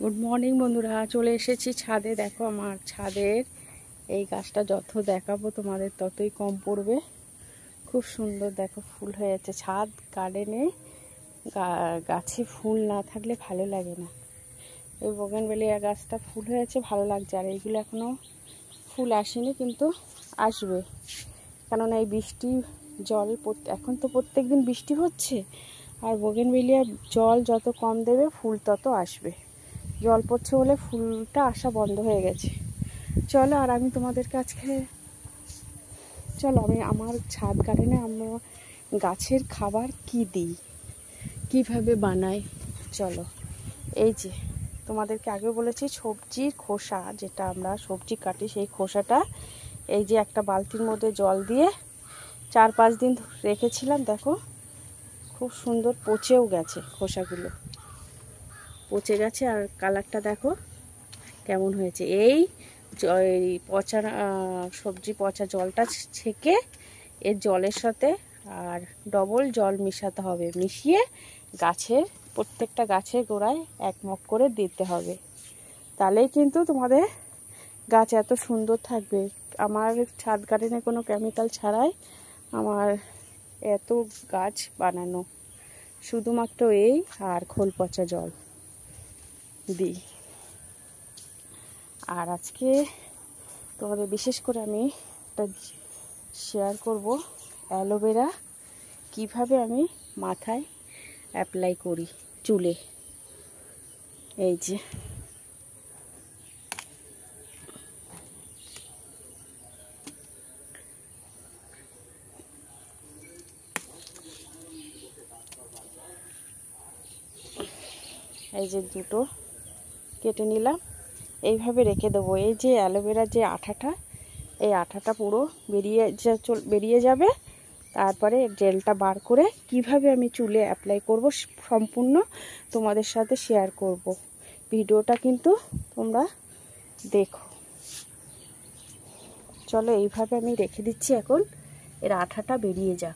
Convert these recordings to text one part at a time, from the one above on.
Good morning বন্ধুরা, চলে এসেছি ছাদে। দেখো আমার ছাদের এই গাছটা যত দেখাবো তোমাদের ততই কম পড়বে। খুব সুন্দর দেখো ফুল হয়েছে। ছাদ গার্ডেনে গাছে ফুল না থাকলে ভালো লাগে না। এই বোগেনভেলিয়া গাছটা ফুল হয়েছে, ভালো লাগছে। আর এইগুলো এখনও ফুল আসেনি, কিন্তু আসবে। কেননা এই বৃষ্টি জল এখন তো প্রত্যেক দিন বৃষ্টি হচ্ছে, আর বোগেনভেলিয়ার জল যত কম দেবে ফুল তত আসবে। জল পড়ছে বলে ফুলটা আসা বন্ধ হয়ে গেছে। চলো, আর আমি তোমাদেরকে আজকে আমি আমার ছাদ গার্ডেনে আমরা গাছের খাবার কি দিই, কিভাবে বানাই, চলো। এই যে তোমাদেরকে আগে বলেছি, সবজির খোসা, যেটা আমরা সবজি কাটি সেই খোসাটা এই যে একটা বালতির মধ্যে জল দিয়ে 4-5 দিন রেখেছিলাম। দেখো খুব সুন্দর পচেও গেছে, খোসাগুলো পচে গেছে। আর কালারটা দেখো কেমন হয়েছে। এই পচা সবজি পচা জলটা ছেঁকে এর জলের সাথে আর ডবল জল মিশাতে হবে, মিশিয়ে গাছের প্রত্যেকটা গাছের গোড়ায় 1 মগ করে দিতে হবে। তাহলেই কিন্তু তোমাদের গাছ এত সুন্দর থাকবে। আমার ছাদ গার্ডেনে কোনো কেমিক্যাল ছাড়াই আমার এত গাছ বানানো, শুধুমাত্র এই আর খোল পচা জল দিই। আর আজকে তোমাদের বিশেষ করে আমি একটা শেয়ার করব অ্যালোভেরা কিভাবে আমি মাথায় অ্যাপ্লাই করি, চুলে। এই যে দুটো কেটে নিলাম, এইভাবে রেখে দেবো। এই যে অ্যালোভেরার যে আঠাটা, এই আঠাটা পুরো বেরিয়ে যাবে। তারপরে জেলটা বার করে কিভাবে আমি চুলে অ্যাপ্লাই করব সম্পূর্ণ তোমাদের সাথে শেয়ার করব। ভিডিওটা কিন্তু তোমরা দেখো। চলো, এইভাবে আমি রেখে দিচ্ছি, এখন এর আঠাটা বেরিয়ে যাক।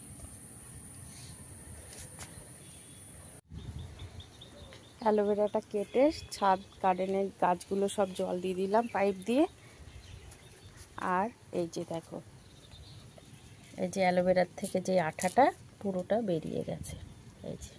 অ্যালোভেরাটা কেটে ছাদ গার্ডেনের গাছগুলো সব জল দিয়ে দিলাম পাইপ দিয়ে। আর এই যে দেখো, এই যে অ্যালোভেরার থেকে যে আঠাটা পুরোটা বেরিয়ে গেছে। এই যে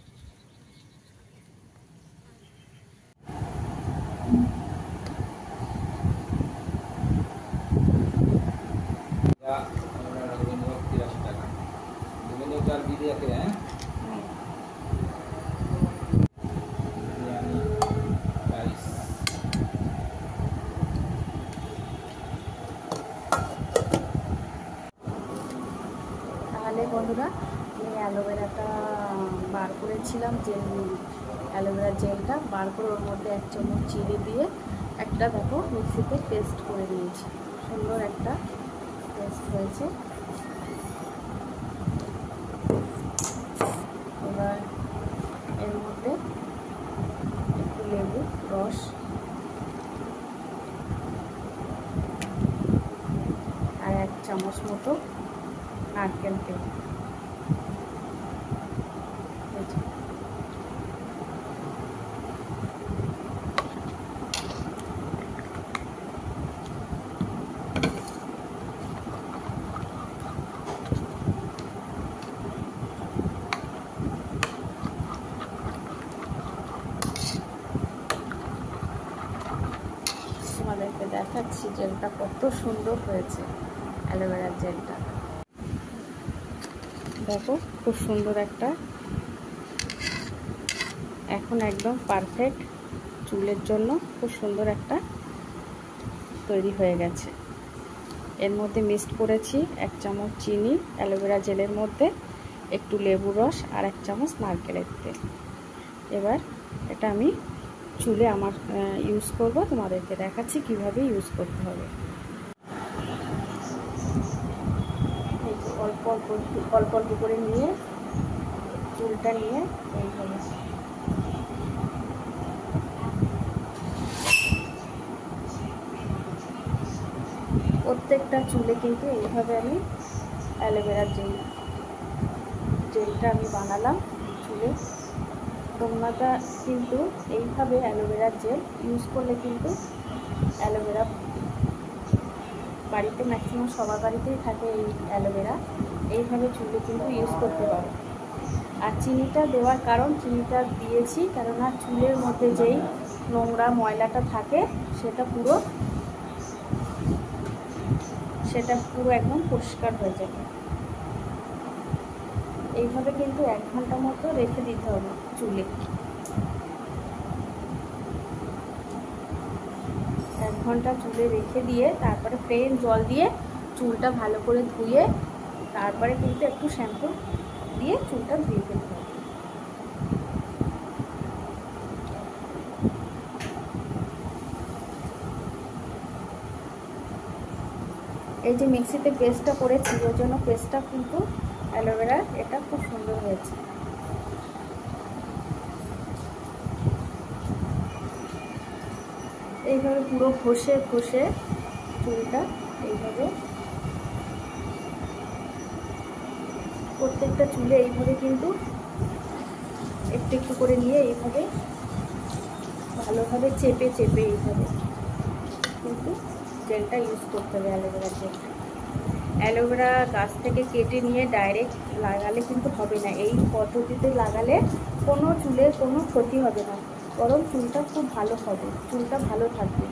বন্ধুরা, আমি অ্যালোভেরাটা বার করেছিলাম, অ্যালোভেরার জেলটা বার করে ওর মধ্যে 1 চামচ চিনি দিয়ে একটা দেখো মিক্সিতে পেস্ট করে নিয়েছি। সুন্দর একটা পেস্ট হয়েছে। এবার এর মধ্যে একটু লেবু রস আর 1 চামচ মতো নারকেল তেল। তোমাদেরকে দেখাচ্ছি জেলটা কত সুন্দর হয়েছে। অ্যালোভেরার জেলটা দেখো খুব সুন্দর একটা, এখন একদম পারফেক্ট চুলের জন্য খুব সুন্দর একটা তৈরি হয়ে গেছে। এর মধ্যে মিক্সড করেছি 1 চামচ চিনি অ্যালোভেরা জেলের মধ্যে, একটু লেবু রস আর 1 চামচ নারকেলের তেল। এবার এটা আমি চুলে আমার ইউজ করব, তোমাদেরকে দেখাচ্ছি কিভাবে ইউজ করতে হবে। অল্প অল্প করে নিয়ে চুলটা নিয়ে এইভাবে প্রত্যেকটা চুলে কিন্তু এইভাবে আমি অ্যালোভেরার জেলটা আমি বানালাম চুলে। তোমরা কিন্তু এইভাবে অ্যালোভেরার জেল ইউজ করলে কিন্তু অ্যালোভেরা বাড়িতে ম্যাক্সিমাম সবার বাড়িতেই থাকে এই অ্যালোভেরা, এইভাবে চুলে কিন্তু ইউজ করতে পারো। আর চিনিটা দেওয়ার কারণ, চিনিটা দিয়েছি কেননা চুলের মধ্যে যেই নোংরা ময়লাটা থাকে সেটা পুরো একদম পরিষ্কার হয়ে যাবে। এইভাবে কিন্তু 1 ঘন্টা মতো রেখে দিতে হবে চুলে। 1 ঘন্টা চুলে রেখে দিয়ে তারপরে প্লেন জল দিয়ে চুলটা ভালো করে ধুয়ে তারপরে কিন্তু একটু শ্যাম্পু দিয়ে চুলটা ধুয়ে ফেলতে হবে। এই যে মিক্সিতে পেস্টটা করেছি ওর জন্য পেস্টটা কিন্তু অ্যালোভেরার এটা খুব সুন্দর হয়েছে। এইভাবে পুরো ঘষে ঘষে চুলটা এইভাবে প্রত্যেকটা চুলে এইভাবে কিন্তু একটু একটু করে নিয়ে এইভাবে ভালোভাবে চেপে চেপে এইভাবে কিন্তু জেলটা ইউজ করতে হবে, অ্যালোভেরার জেলটা। অ্যালোভেরা গাছ থেকে কেটে নিয়ে ডাইরেক্ট লাগালে কিন্তু হবে না। এই পদ্ধতিতে লাগালে কোনো চুলের কোনো ক্ষতি হবে না, বরং চুলটা খুব ভালো হবে, চুলটা ভালো থাকবে।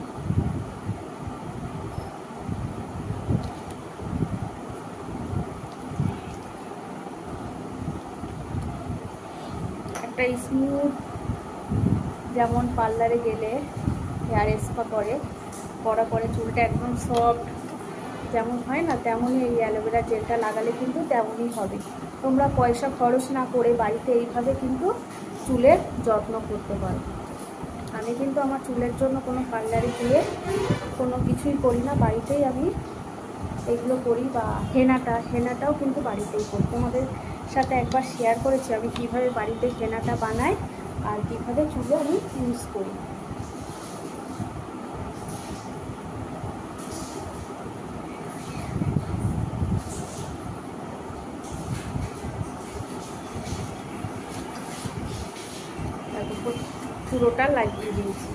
একটা স্মুথ, যেমন পার্লারে গেলে হেয়ার স্পা করার পরে চুলটা একদম সফট যেমন হয় না, তেমনই এই অ্যালোভেরা জেলটা লাগালে কিন্তু তেমনই হবে। তোমরা পয়সা খরচ না করে বাড়িতে এইভাবে কিন্তু চুলের যত্ন করতে পারো। আমি কিন্তু আমার চুলের জন্য কোনো পার্লারে গিয়ে কোনো কিছুই করি না, বাড়িতেই আমি এগুলো করি। বা হেনাটাও কিন্তু বাড়িতেই করি। তোমাদের সাথে একবার শেয়ার করেছি আমি কিভাবে বাড়িতে হেনাটা বানাই আর কিভাবে চুলে আমি ইউজ করি। পুরোটা লাগিয়ে দিয়েছি।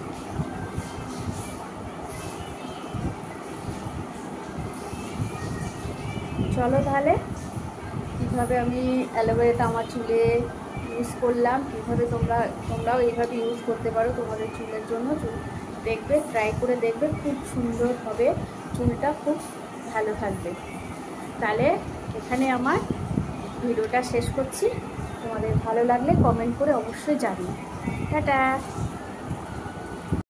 চলো তাহলে কীভাবে আমি অ্যালোভেরাটা আমার চুলে ইউজ করলাম, কীভাবে তোমরাও এইভাবে ইউজ করতে পারো তোমাদের চুলের জন্য। দেখবে, ট্রাই করে দেখবে, খুব সুন্দর হবে, চুলটা খুব ভালো থাকবে। তাহলে এখানে আমার ভিডিওটা শেষ করছি। তোমাদের ভালো লাগলে কমেন্ট করে অবশ্যই জানিও। টাটা।